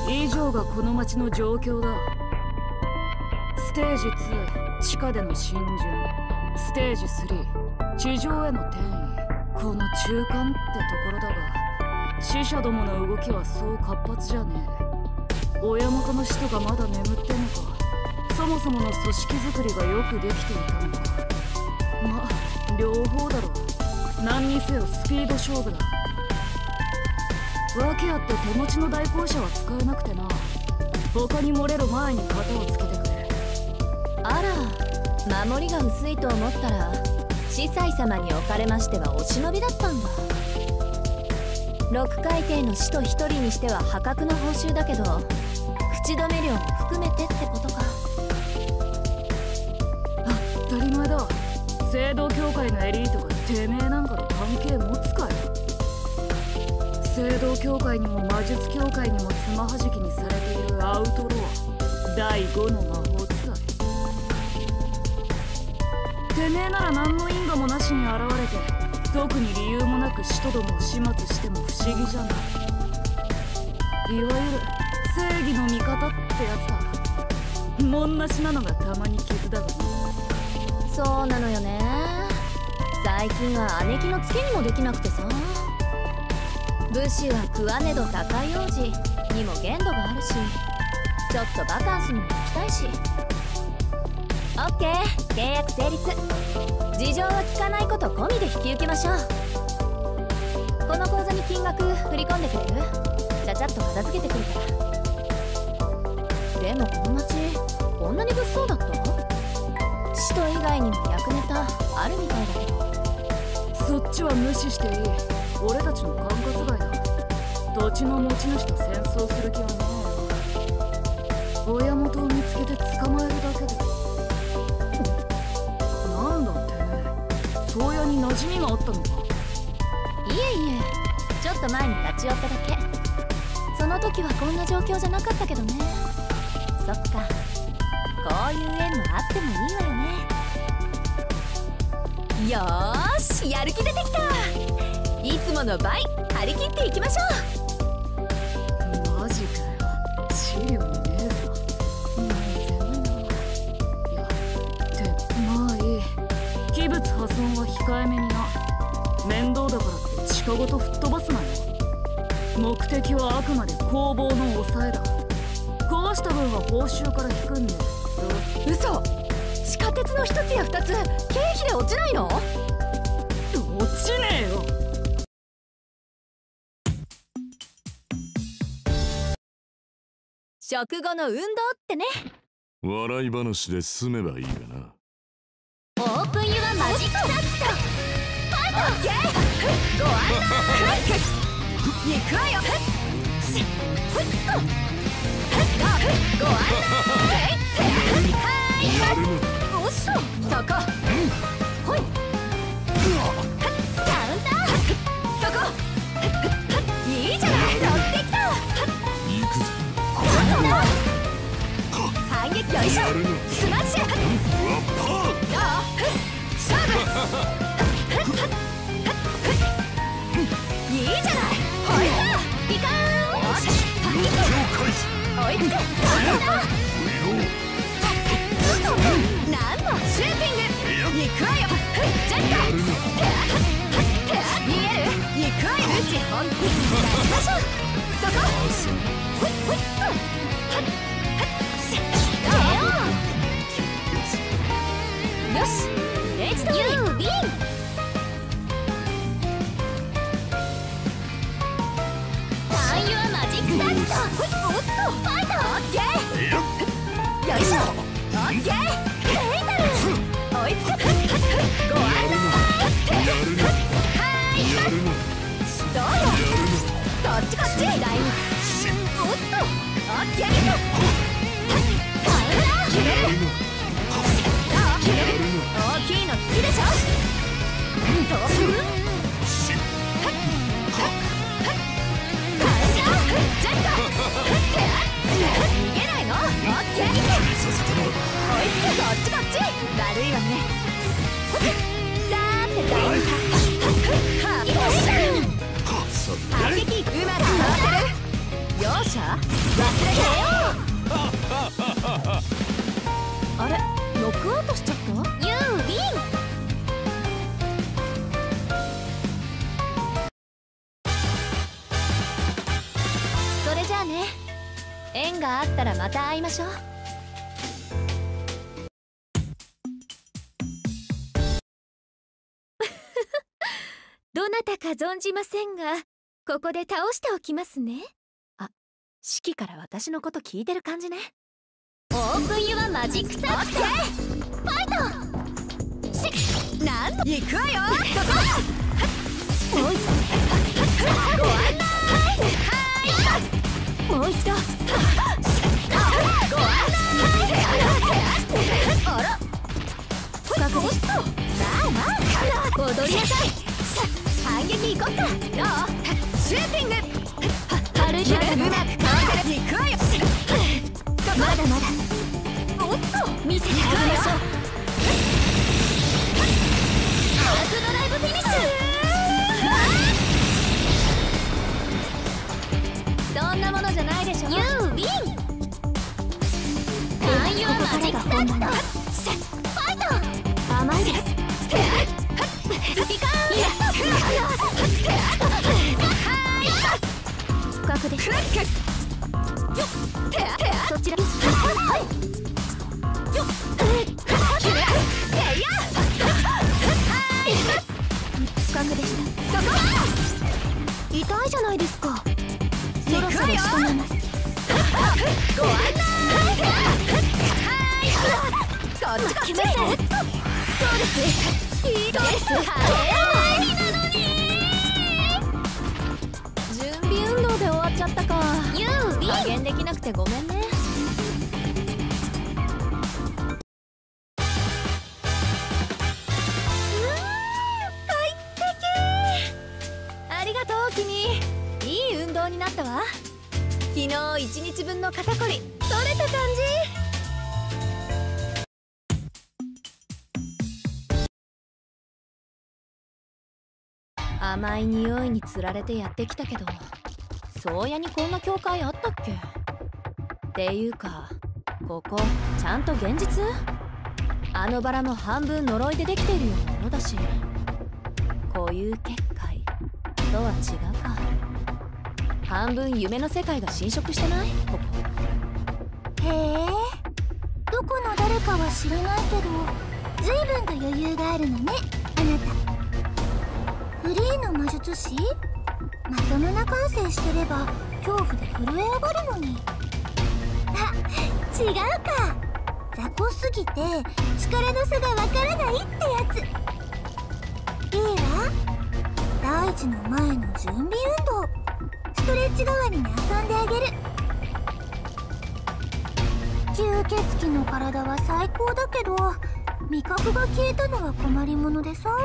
以上がこの町の状況だ。ステージ2、地下での浸潤。ステージ3、地上への転移。この中間ってところだが、死者どもの動きはそう活発じゃねえ。親元の使徒がまだ眠ってんのか、そもそもの組織作りがよくできていたのか。まあ両方だろう。何にせよスピード勝負だ。訳あって手持ちの代行者は使えなくてな。他に漏れる前に型をつけてくれ。 あら、守りが薄いと思ったら司祭様におかれましてはお忍びだったんだ。6海底の使徒1人にしては破格の報酬だけど、口止め料も含めてってことか。 当たり前だ。聖堂協会のエリートがてめえなんかと関係持つかよ。聖堂協会にも魔術協会にもつまはじきにされているアウトロア第5の魔法使い。てめえなら何の因果もなしに現れて、特に理由もなく使徒どもを始末しても不思議じゃない。いわゆる正義の味方ってやつだ。もんなしなのがたまに傷だがな。 そうなのよね。最近は姉貴のツケにもできなくてさ。武士は食わねど高い王子にも限度があるし、ちょっとバカンスにも行きたいし。オッケー、契約成立。事情は聞かないこと込みで引き受けましょう。この口座に金額振り込んでくれる？ちゃちゃっと片付けてくるから。でもこの町こんなに物騒だった？使徒以外にも役ネタあるみたいだけど。 そっちは無視していい。俺たちの管轄外だ。土地の持ち主と戦争する気はねえ。親元を見つけて捕まえるだけで。なんだってめえ、宗谷に馴染みがあったのか？ いえいえ、ちょっと前に立ち寄っただけ。その時はこんな状況じゃなかったけどね。そっか、こういう縁もあってもいいわよね。よーし、やる気出てきた。いつもの倍張り切っていきましょう。マジかよ、資料ねえぞ。狭いな。いや、ってまあいい。器物破損は控えめにな。面倒だからって地下ごと吹っ飛ばすなよ。目的はあくまで工房の抑えだ。壊した分は報酬から引くんで。 嘘。地下鉄の一つや二つ経費で落ちないの？ 落ちねえよ。 食後の運動ってね。 笑い話で済めばいいがな。 オープンユアマジックサットファイト。オッケー、ご案内。行くわよ。ご案内。はい。おっしょ、そこ。ほい。カウンター。そこ。いいじゃない、乗ってきた。 行くぞ。 反撃よいしょ。スマッシュ。どう？勝負。いいじゃない。ほいさ。ピカーン。追いつく。なんのシューティング。行くわよ。ジャッカ。見える？行くわよ。うち本気。やりましょう。そこ。ほいほい。よし、レジドリー。ユーウィン。ターンユアマジックサット。おっと、ファイト。オッケー。よいしょ。オッケー。ヘイタル。追いつく。ご案内。はい。どうよ。こっちこっち。ライン。おっと、オッケー。カウンター。決める。大きいの好きでしょ。そうする。ジャッカ。逃げないの？オッケー。追いつく。こっちこっち。悪いわね。さーてライン。反撃うまく回せる。 者忘れてよ。あれ、ノックアウトしちゃった。ユーウィン。それじゃあね、縁があったらまた会いましょう。どなたか存じませんが、ここで倒しておきますね。あ、シキから私のこと聞いてる感じね。オープンユアマジックサークルファイト。シキなんの行くわよ。もう一度ご案内。もう一度ご案内。あら不覚でした。まあまあ踊りなさい。反撃行こっか。どう？シューティング。軽いけどうまくかわせる。行くわよ。まだまだ。おっと見せてあげましょう。アークドライブフィニッシュ。そんなものじゃないでしょ。ユーウィン。ターンユアマジックサーキット。ファイト。甘いです。不覚です。そちら。不覚でした。痛いじゃないですか。そろそろ仕留めます。ご案内。こっちこっち。どうです？いいです。準備運動で終わっちゃったか。加減できなくてごめんね。快適。ありがとう君。いい運動になったわ。昨日1日分の肩こり取れた感じ。甘い匂いにつられてやってきたけど、そうやにこんな教会あったっけ？っていうか、ここちゃんと現実？あのバラも半分呪いでできているようなものだし、固有結界とは違うか。半分夢の世界が侵食してない？ここ。へえ、どこの誰かは知らないけど、随分と余裕があるのね、あなた。フリーの魔術師？まともな感性してれば恐怖で震え上がるのに。あ、違うか。雑魚すぎて力の差がわからないってやつ。いいわ。大事の前の準備運動、ストレッチ代わりに遊んであげる。吸血鬼の体は最高だけど、味覚が消えたのは困りものでさ。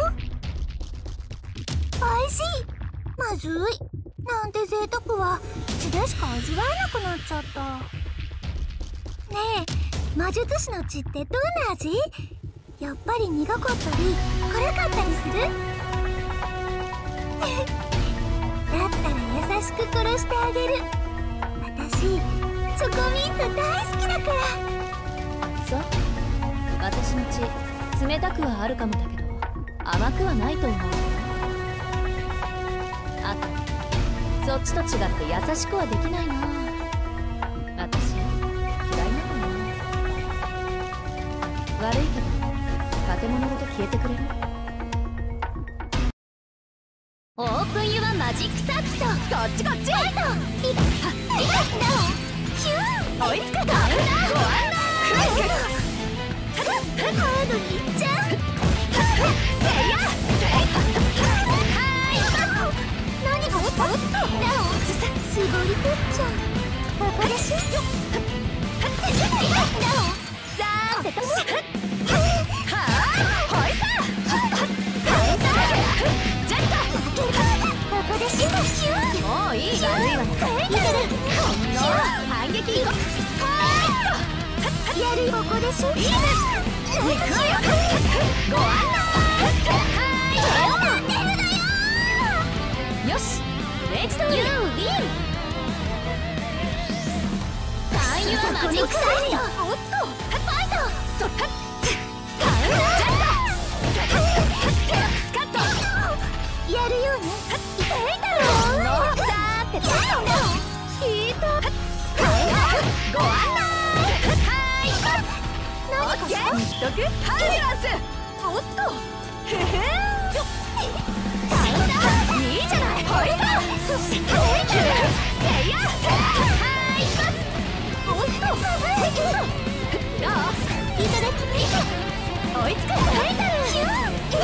おいしい、まずいなんて贅沢は血でしか味わえなくなっちゃった。ねえ、魔術師の血ってどんな味？やっぱり苦かったり辛かったりする？だったら優しく殺してあげる。私チョコミント大好きだから。そう、私の血冷たくはあるかもだけど甘くはないと思う。あとそっちと違って優しくはできないな。私嫌いなのな。悪いけど建物ごと消えてくれる？オープンユアマジックサーキット。こっちこっち。ファイト。ヒュー、追いつくか。ご案内。ハードにいっちゃう。せいや。何がおっと？なお絞り取っちゃう。ここでしゅ。なおさーてとし。はあ、ほいさ。ジェット。ここでしゅ。もういい。悪いわね。見てる。反撃行こう。やる。ここでしゅ。いいね。行くわよ。ご案内。よし、レッツドゥー。ユーウィン。 このくせに。おっとファイト。そっかカウンタースカットやるよね。痛いだろだってどうなんだ。ヒートカウンターご案内。はい何かさ言っとくハイランス。おっとへへカウンターいいじゃない。ほいさせいやはいおっとどういただき追いつくファイタルヒュー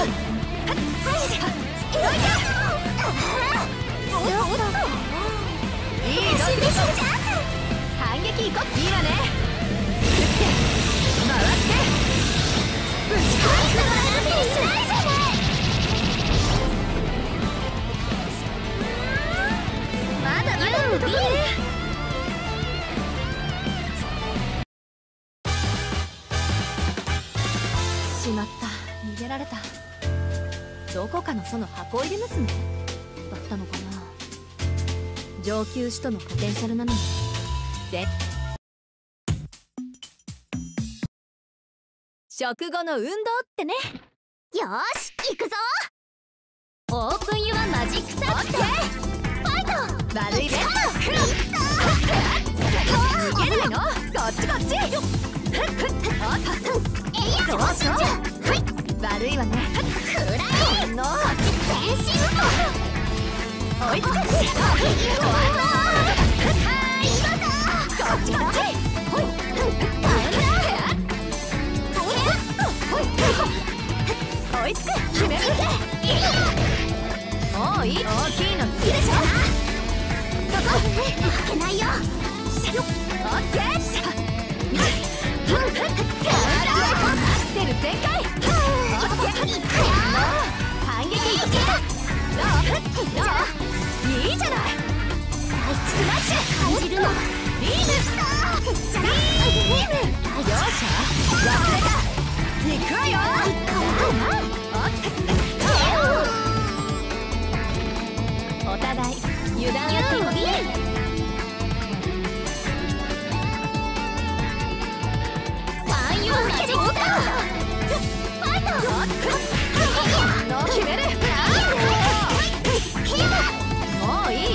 いいぞ反撃いこっいいわね。作って回ってぶち返すのはなんてしないじゃない。まだまだってとこね。しまった、逃げられた。どこかのその箱入り娘だったのかな。上級種とのポテンシャルなのに食後の運動ってね。よーし行くぞ。オープンユアマジックサーキファイト悪いベッド逃げないの。こっちこっちどうしよう。悪いわね。くらいのこっち全身追いつく。こっちこっち追いつく。決めるもういい。大きいの好きでしょ。そこ負けないよ。オッケーアクセル全開。反撃いけ。いいじゃない。スマッシュ感じるの。ビームよっしゃ忘れた。行くわよ。お互い油断は禁物。ファンユーマジックファイト決める。もういい。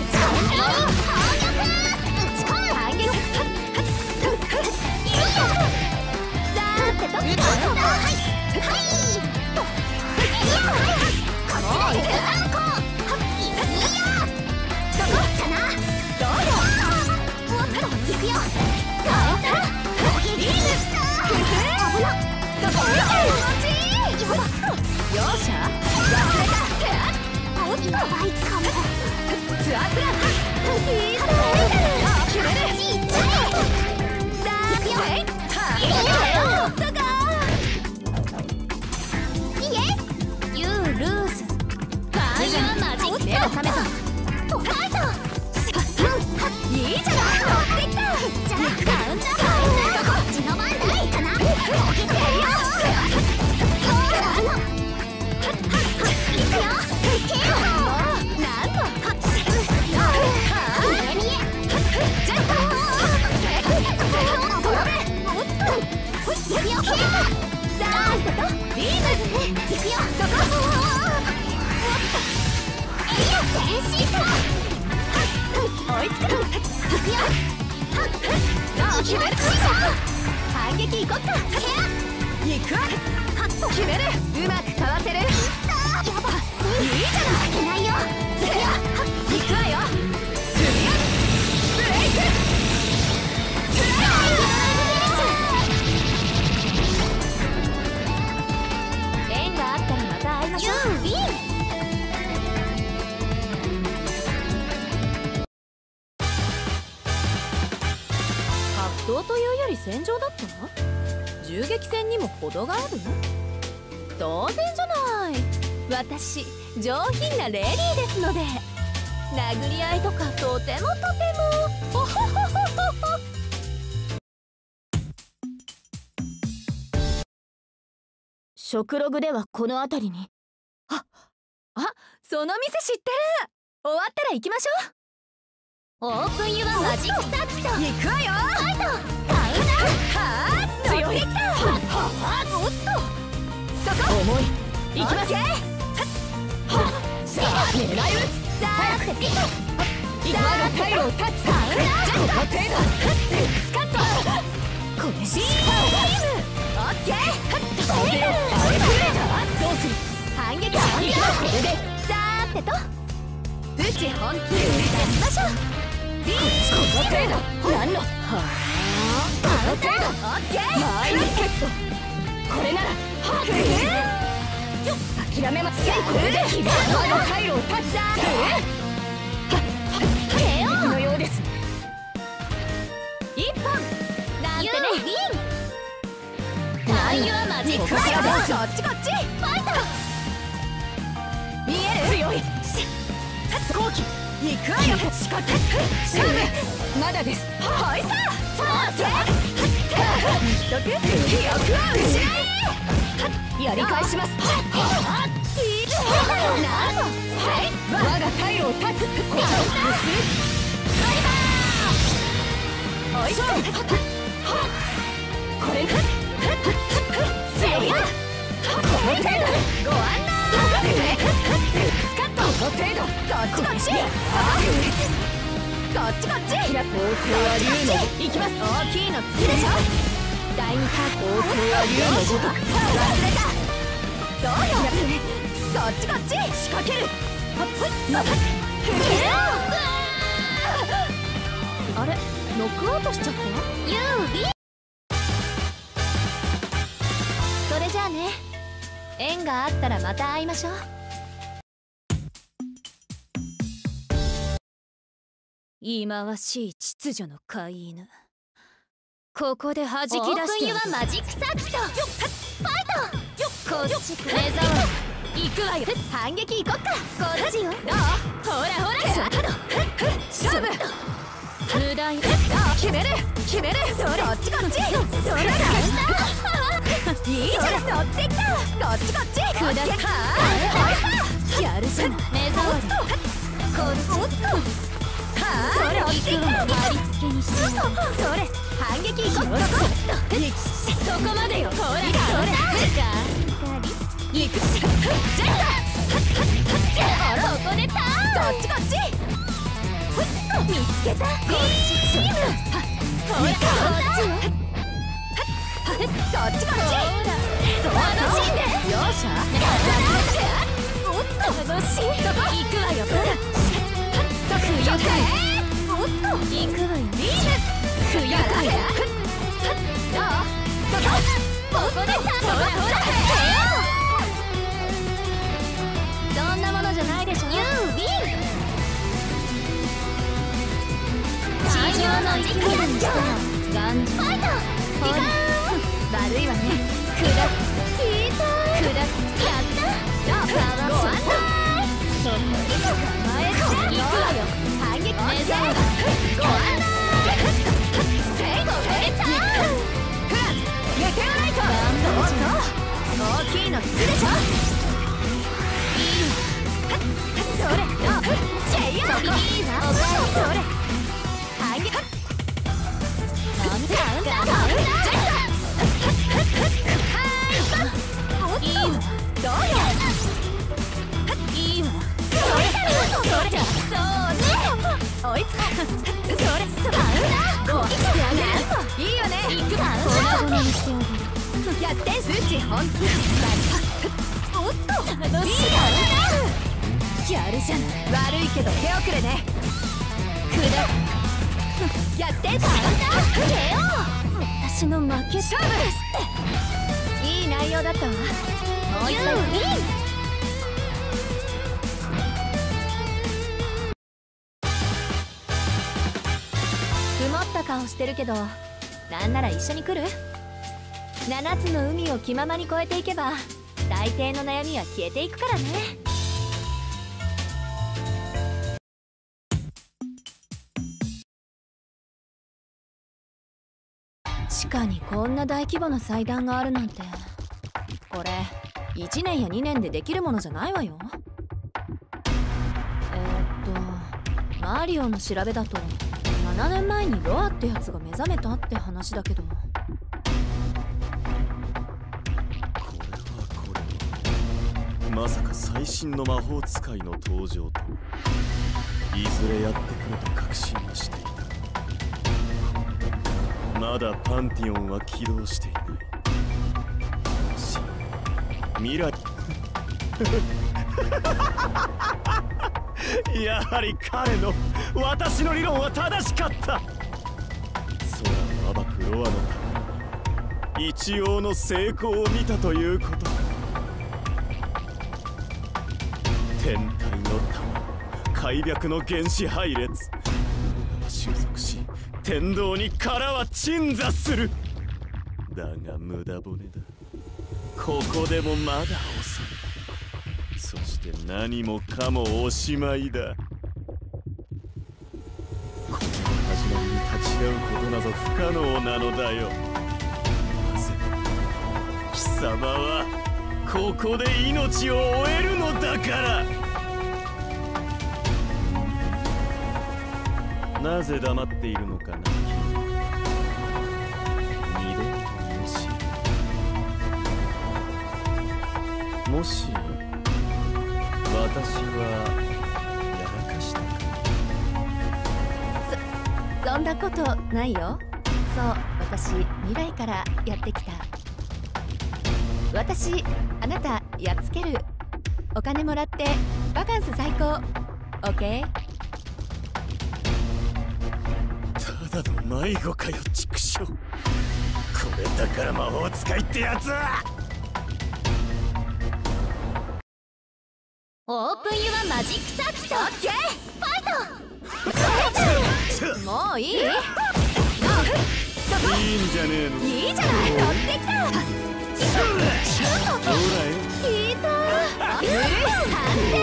反撃いこっか。行くわ。決める。うまくかわせる。いいじゃない。負けないよ。行くわよ。スリアブレイクスライ縁があったらまた会いましょう。格闘というより戦場だったの？銃撃戦にも程がある？当然じゃない。私上品なレディーですので。殴り合いとかとてもほほほほほほ。食ログではこの辺りに。あ、その店知ってる。終わったら行きましょう。 オープンユアマジックサーキット。 行くわよ。 ファイト。カウンター。 はあ、強い。 乗ってきた。 おっと、そこ重い。行きます。さあ、狙い撃つ。 早くピット。 我が退路を断つ。この程度。スカッと。これビーム。オッケー。どうする。反撃。これでさーてとプチ本気やりましょう。この程度。何のはあ、この程度。オッケー。前に結構。これならはっよっ、諦めません。これで我が退路を断つ。 KO のようです。 一本なんてね。タイユアマジックサーキット。 こっちこっち。 ファイト。 見える。強い。後期行くわよ。仕掛け勝負。まだです。はいさあ、さあ言っとく。記憶は失い。やり返します。なんと我が退路を断つ。これをおいしょ。これ強い。この程度ご案内。スカッと。この程度。こっちこっち。こっちこっち。東京は竜の行きます。大きいの好きでしょ。第二ターン。東京は竜のごとく忘れた。どうよ。こっちこっち。仕掛ける。 あれ、ノックアウトしちゃった。ユービー。それじゃあね、縁があったらまた会いましょう。 忌まわしい秩序の飼い犬、ここで弾き出してオープンユアマジックサーキット。ファイト。こっち目障り。行くわよ。 反撃行こっか。 こっちよ。 どう。ほらほら。勝負。 無駄よ。 決める決める。それこっちこっち。それだ。いいじゃん。乗ってきた。こっちこっち。 くだはやるじゃない。目障り。 おっと。はあ、それ行くわ。貼り付けにしてそれ反撃行こっそこまでよ。 ほらそれ行く。ジェット。 あら、ここでターン。 こっちこっち。見つけた。こっち。ほらこっちよ。こっちこっち。楽しんで。よっしゃ。おっと楽しい。そこ行くわよ。 不愉快。おっと行くわよ。 ビーム。不愉快。どう。そこ。 ここでターン。 ほらほら。 そんなものじゃないでしょ。ユービー。地上の時間にしたら頑丈。 ファイト。 ほら悪いわね。 くだ聞いた。 くだやった。 ご案内。 そんな前行くわよ。 反撃。 目障り。 ご案内。成功。 ターン。 メテオライト。そうそう。大きいの好きでしょ。それ。シェイヤー。 いいわ。 それ。反撃。 カウンター。 ジェット。 いいわ。 どうよ。 いいわ。 それ。そうね。追いつか。それ。ごしてあげる。いいよね。 行くわ。 粉々にしてあげる。 やって数値本気。おっと。 楽しい。 やるじゃない。悪いけど手遅れね。やってカウンター。 私の負け。 勝負ですって。いい内容だったわ。もう一回。 曇った顔してるけど、なんなら一緒に来る？7つの海を気ままに越えていけば大抵の悩みは消えていくからね。 地下にこんな大規模な祭壇があるなんて、これ1年や2年でできるものじゃないわよ。 マリオの調べだと7年前にロアってやつが目覚めたって話だけど。 これまさか最新の魔法使いの登場といずれやってくると確信はしていた。まだパンティオンは起動していない。し未来やはり彼の私の理論は正しかった。空を暴くロアのために一応の成功を見たということか。天体の玉、開闢の原始配列、収束し天道に殻は鎮座する。だが無駄骨だ。ここでもまだ遅い。そして何もかもおしまいだ。この始まりに立ち会うことなど不可能なのだよ。なぜ貴様はここで命を終えるのだから。なぜ黙っているのかな。二度ともし私はやらかしたか。 そんなことないよ。そう、私未来からやってきた。私あなたやっつける。お金もらってバカンス最高。オッケー。 ただの迷子かよ、畜生。これだから魔法使いってやつは。 オープンユアマジックサーキット。オッケーファイト。もういい？ いいんじゃねえの。 いいじゃない、乗ってきた。 ほらよ。 聞いた。ゆるい反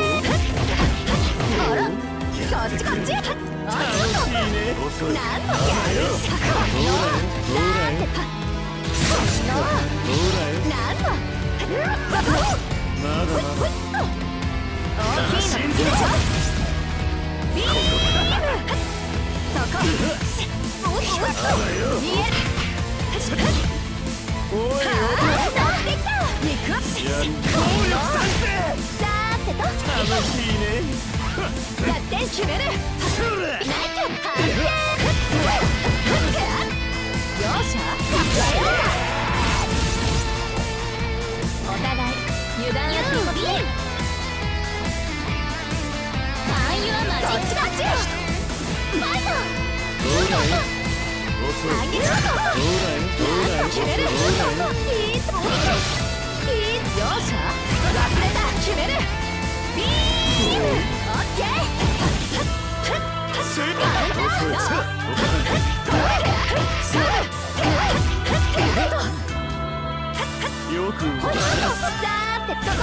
省。あら、こっちこっち。 楽しいね。遅い。 なんのやるしかほらよ。 なんのまだまだ。 大きいの好きでしょ。ビーム。そこ。おっと見える。 おいおい。 乗ってきた。肉は暴力賛成。さーてと楽しいね。 やって決める。ナイト反省。容赦。お互い油断やってビーム。ファンユアマジックサーキット。ファイト。 遅い。 あげるぞ。決める。容赦。忘れた。決める。ビーム。オッケー。 正解。よく動かす。 さーてそこ。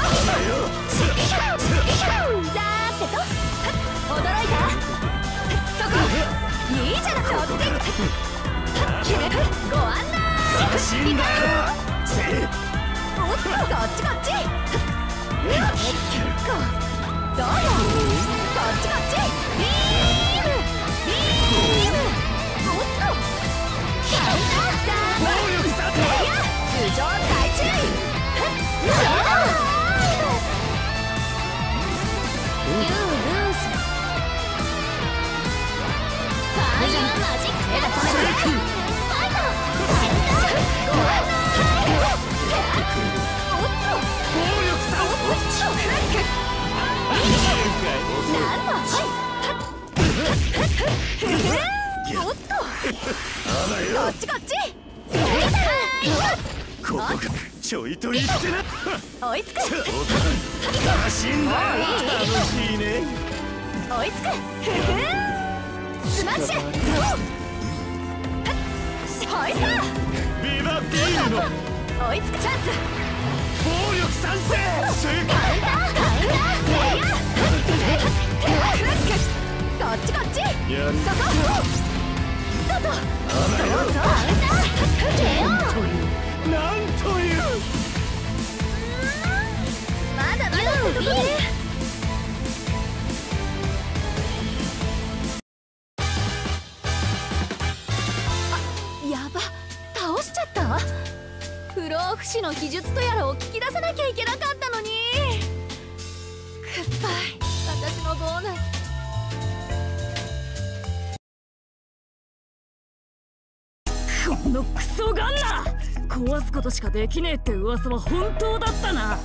驚いた。そこ。いいじゃなくて。決める。ご案内。 死んだよ。 おっと、こっちこっち。どうよ。こっちこっち。ビーム。おっと。カウンター。暴力させ。頭上大注意。ファンユアマジックサーキット。ファイト。ご案内。おっと。 暴力させ。 なんの。おっと。こっちこっち。 ここがちょいと言ってな。 追いつく。 楽しいんだ。楽しいね。 追いつく。スマッシュ。ホイサー。 ビバビームの追いつくチャンス。 暴力賛成。正解。 カウンター。こっちこっち。 やる。 そこ。そうそう。カウンター。KO。 なんという。 まだまだ。ビール。 不死の秘術とやらを聞き出さなきゃいけなかったのに。グッバイ、私のボーナス。 このクソガンナ、壊すことしかできねえって噂は本当だったな。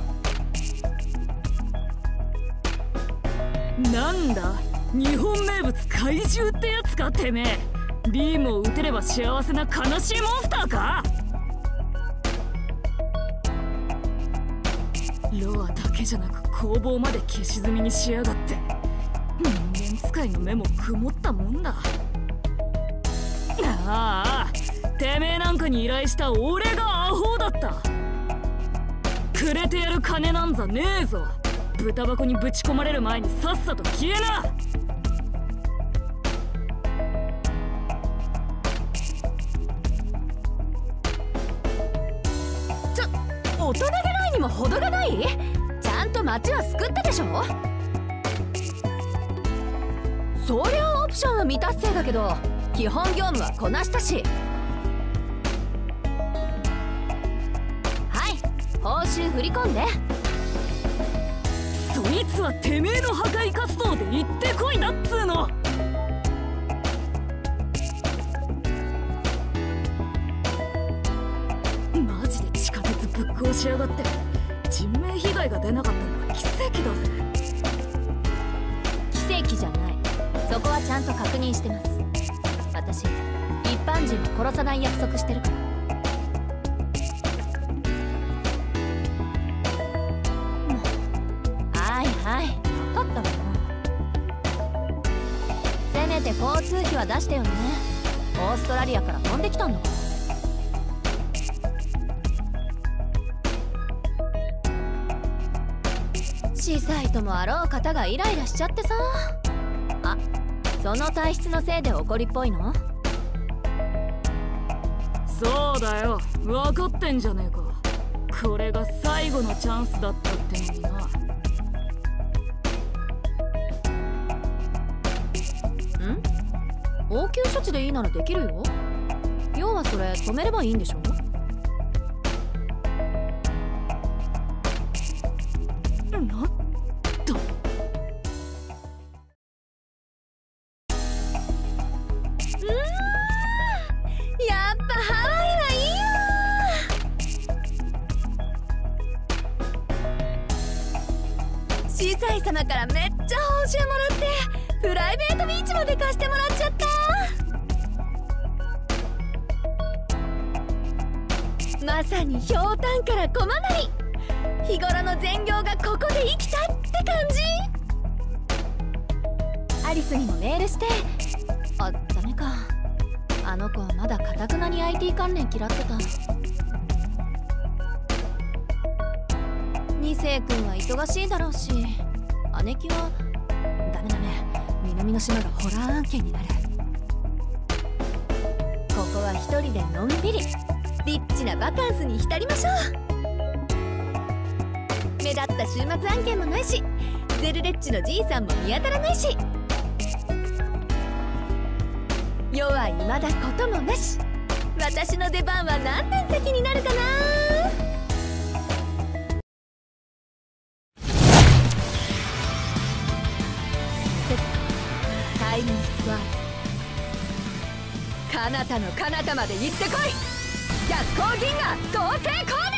なんだ、日本名物怪獣ってやつかてめえ。ビームを撃てれば幸せな悲しいモンスターか。ロアだけじゃなく工房まで消し済みにしやがって。人間使いの目も曇ったもんだ。ああ、てめえなんかに依頼した俺がアホだった。くれてやる金なんざねえぞ。豚箱にぶち込まれる前にさっさと消えな。 大人げないにも程がない？ちゃんと町は救ったでしょ。そりゃオプションは未達成だけど基本業務はこなしたし。はい、報酬振り込んで。 そいつはてめえの破壊活動で行ってこいだっつーの。マジで地下鉄ぶっ壊しやがって。人命被害が出なかったのは奇跡だぜ。 奇跡じゃない。そこはちゃんと確認してます。私一般人を殺さない約束してるから。はいはい、分かったわよ。せめて交通費は出してよね。オーストラリアから飛んできたんだから。司祭ともあろう方がイライラしちゃってさ。あ、その体質のせいで怒りっぽいの？ そうだよ、分かってんじゃねえか。これが最後のチャンスだったってのにな。 応急処置でいいならできるよ。要はそれ止めればいいんでしょ。 なんだ。 やっぱハワイはいいわ。司祭様からめっちゃ報酬もらってプライベートビーチまで貸してもらっちゃった。まさにひょうたんから駒なり。日頃の善行がここで生きたって感じ。アリスにもメールして。あ、ダメか。あの子はまだかたくなに IT 関連嫌ってた。二世君は忙しいだろうし、姉貴はダメダメ、南の島がホラー案件になる。ここは一人でのんびりリッチなバカンスに浸りましょう。目立った週末案件もないし、ゼルレッチのじいさんも見当たらないし、世は未だこともなし。私の出番は何年先になるかな。セットタイムスワールド。彼方の彼方まで行ってこい。逆光銀河創世コード。